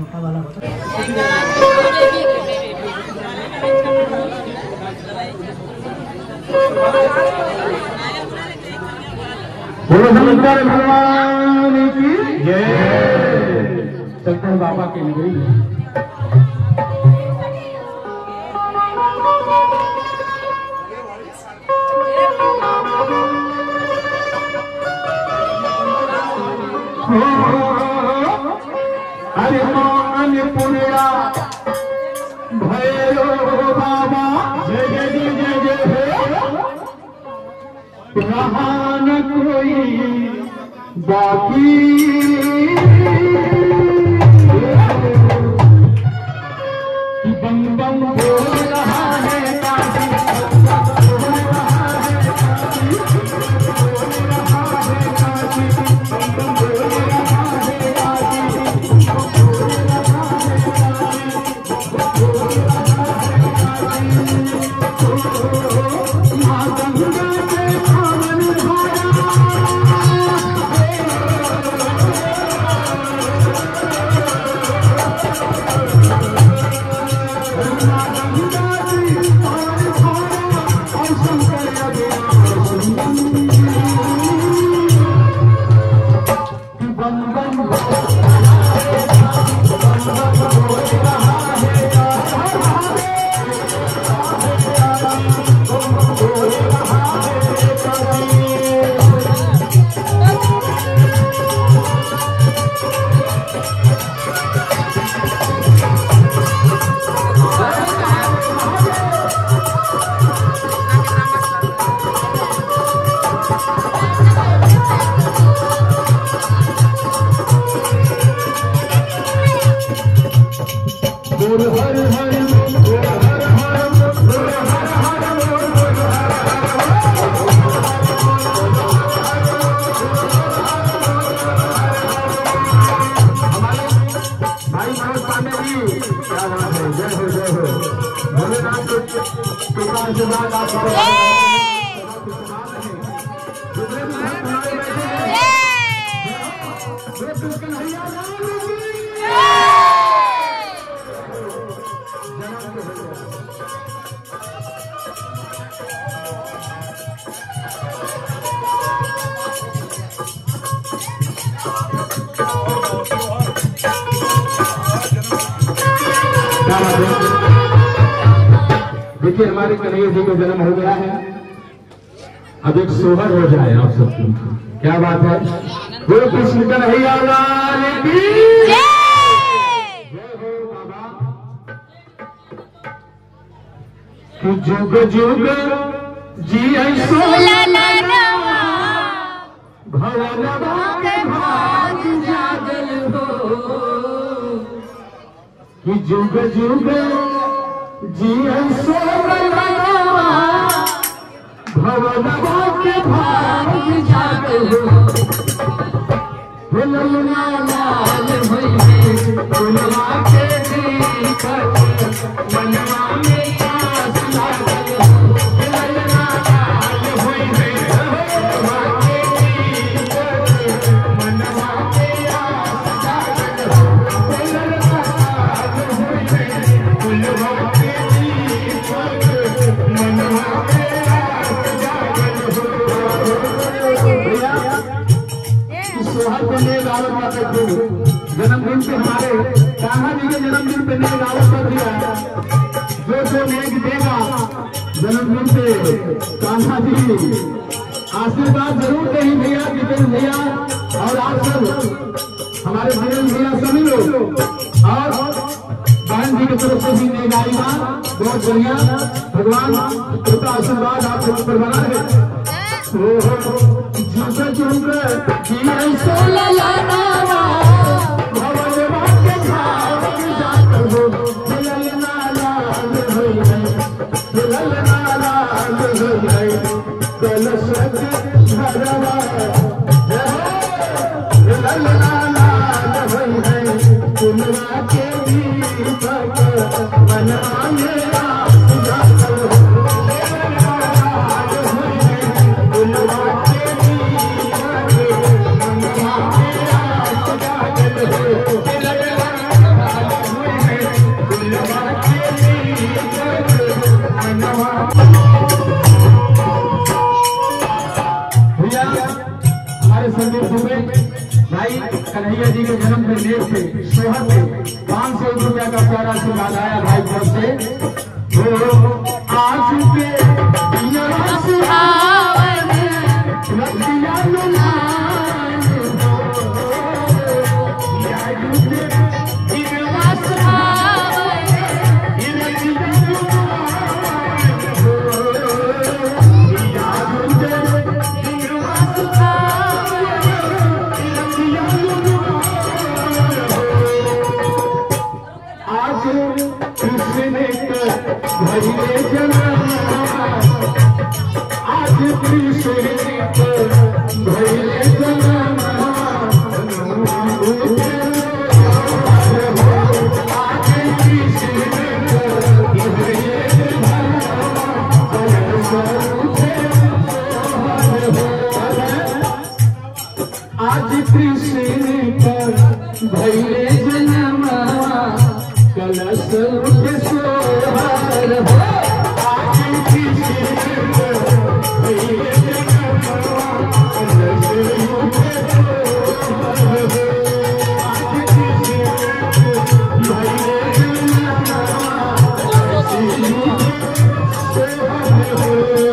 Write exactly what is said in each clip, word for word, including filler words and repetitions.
मोटा वाला होता है। बोलो शंकर भगवान की जय। चलते हैं बाबा के नगरी में। हरे मान पुण्या भैरो बाबा जय जय जय जय जय हे रहा न कोई बाकी बम बम बोल रहा है काशी बोल रहा है काशी बोल रहा है काशी बम बम बोल रहा है काशी बोल रहा है काशी बोल रहा है काशी मां गंगा के पावन देखिए हमारे कन्हैया जी का जन्म हो गया है। अब एक सोहर हो जाए आप सबकी। क्या बात है। बोलो कृष्ण कन्हैया लाल की जय हो बाबा। कि जुग जुग जी भवनवा के भाग जागल हो। कि जुग जुग जीवन सोवनवा भवनवा के भाग जागल हो। ललना लाल भइले फुलवा के दीपक मनवा में आस लागल हो। ललना लाल भइले फुलवा के दीपक मनवा में आस लागल हो। ललना लाल भइले फुलवा के दीपक मनवा में आस लागल हो। सोहर को ने गावत बाटे खूब। जन्मदिन पे हमारे कान्हा जी के जन्मदिन पे ने गावत कर दिया। जो जो नेक देगा जन्मदिन पे कान्हा जी आशीर्वाद जरूर देंगे भैया। जितेंद्र भैया और आप सब हमारे धीरेन्द्र भैया सभी लोग और बहन जी की तरफ से भी नेक आएगा। बहुत बढ़िया। भगवान कृपा आशीर्वाद आप लोगों पर बना रहे। जुग जुग जीवन सोललनावा भवनवा के भाग जागल हो। ललना लाल भइले ललना लाल भइले कलशक धरवा ललना लाल भइले फुलवा के दीपक मनवा में आस जागल हो। ललना भैया जी के जन्मदिन नेक से सोहर से पाँच सौ रुपया का प्यारा आशीर्वाद आया भाई साहब से। तो आज के भैले जनमा आज कृष्ण भैले जनमा आज कृष्ण आज कृष्ण भैले जनमा कलश के सोहर हो। आज कृष्ण भैले जनमा कलश के सोहर हो। आज कृष्ण भैले जनमा कलश के सोहर हो।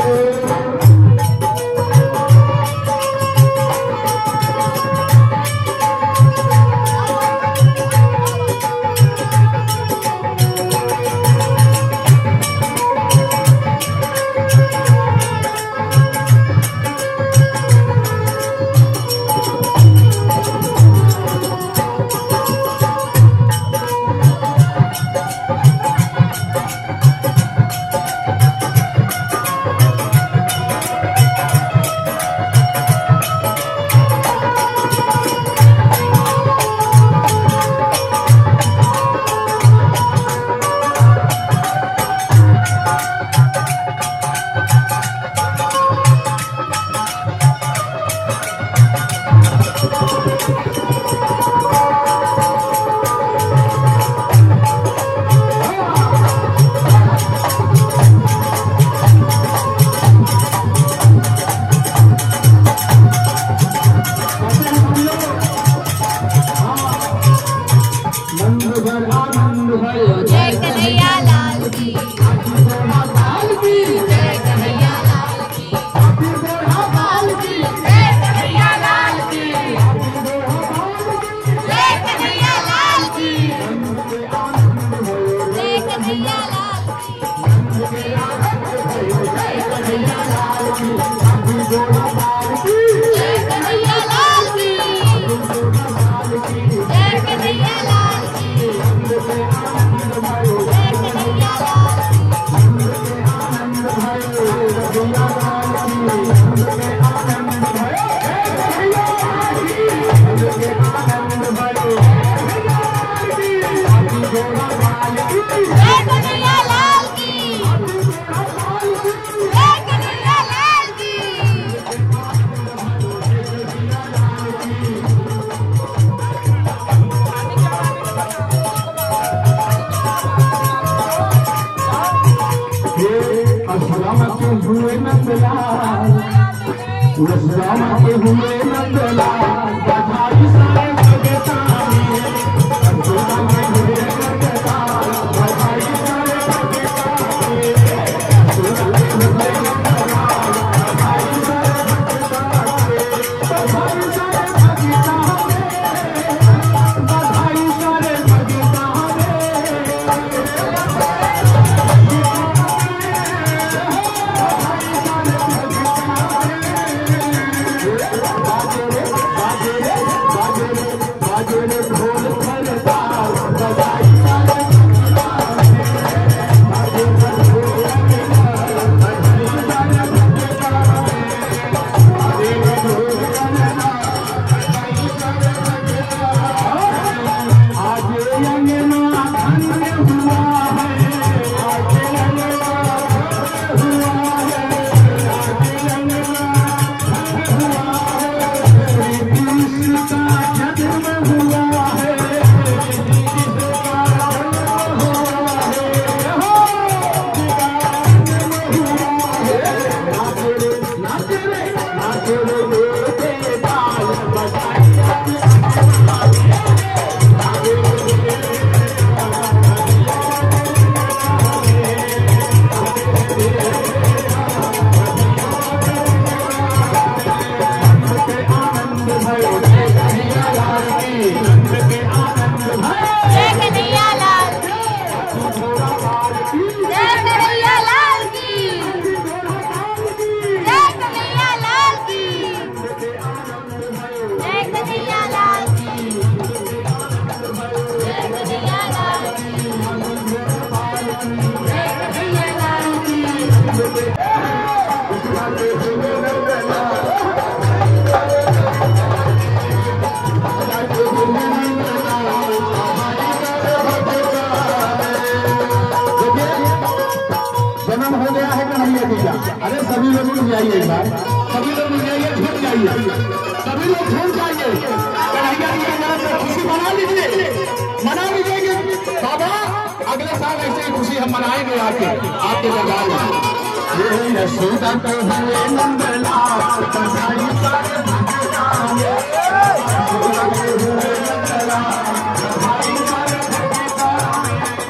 हुए नंदलाल रसराम के हुए नंदलाल बधाई सारे भगतानी रसराम के हुए नंदलाल बधाई सारे भगतानी रसराम के हुए नंदलाल बधाई सारे भगतानी बधाई सारे भगतानी बधाई सारे भगतानी जाइए भैया, अरे सभी लोग उठ जाइए एक बार, सभी लोग उठ जाइए, झूठ जाइए, सभी लोग झूठ जाइए। कन्हैया जी के जन्म में खुशी मना लीजिए, मना लीजिए बाबा, अगले साल ऐसे ही खुशी हम मनाएंगे आके आपके दरबार में। ये यशोदा को हुए नंदलाल, कन्हैया सारे भगवान, यशोदा को हुए नंदलाल, कन्हैया सारे भगवान,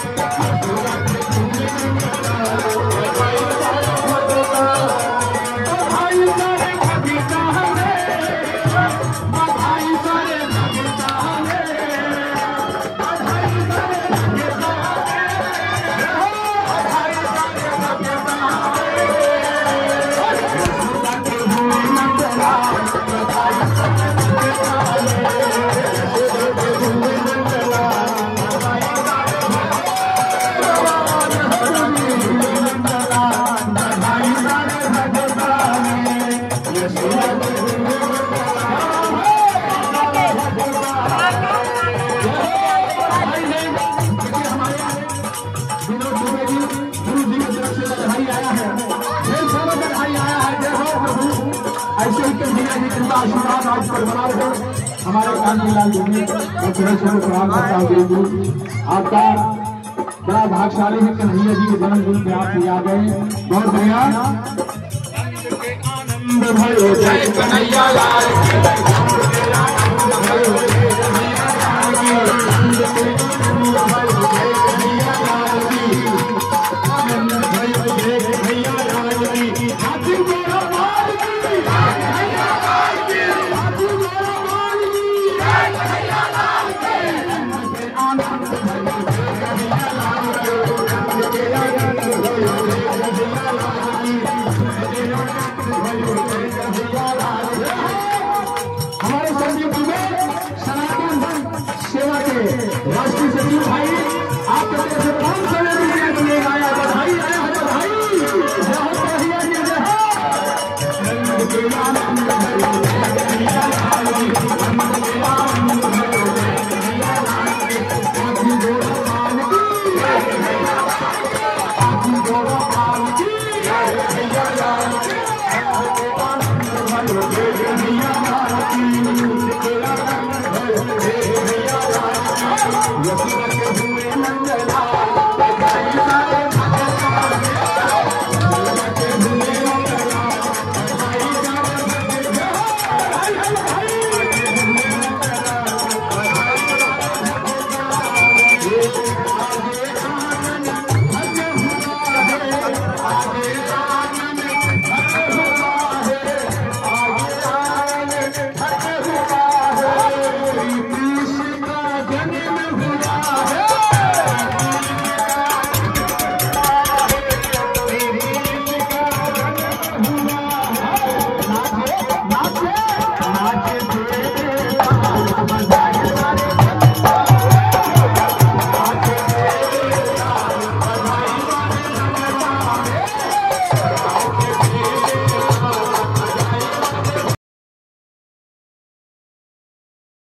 ऐसे ही कृपा आशीर्वाद आज पर बना रहे। हमारे कांतिलाल जी ने प्रणाम करता हूँ। आपका बड़ा भाग्यशाली है, कन्हैया जी के जन्मदिन पे आप आ गए, बहुत बढ़िया। आनंद भयो जय कन्हैया लाल।